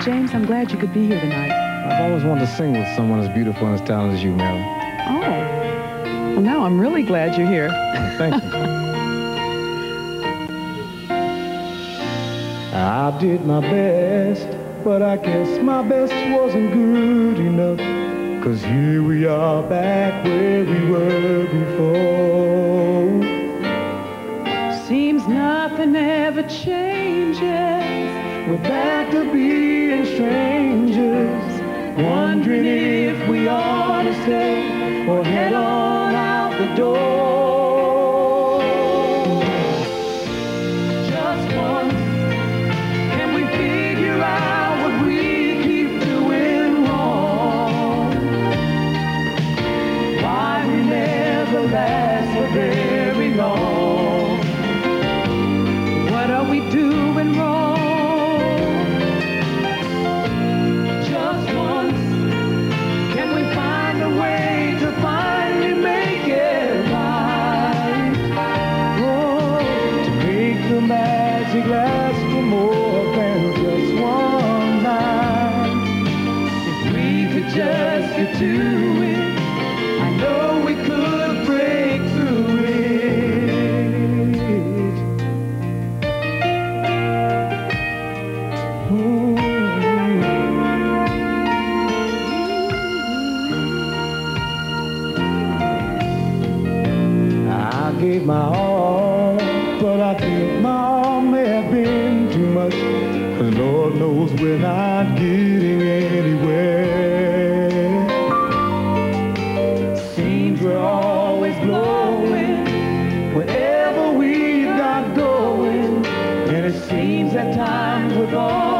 James, I'm glad you could be here tonight. I've always wanted to sing with someone as beautiful and as talented as you, Marilyn. Oh. Well, now I'm really glad you're here. Thank you. I did my best, but I guess my best wasn't good enough. 'Cause here we are back where we were before. Seems nothing ever changes. We're back to being strangers, wondering if we ought to stay or head on out the door. Just once, can we figure out what we keep doing wrong? Why we never last for very long? What are we doing wrong? Last for more than just one night. If we could just get to it, I know we could break through it. I gave my all, but I think my all may have been too much. 'Cause Lord knows we're not getting anywhere. Seems we're always blowing whatever we've got going, and it seems at times with all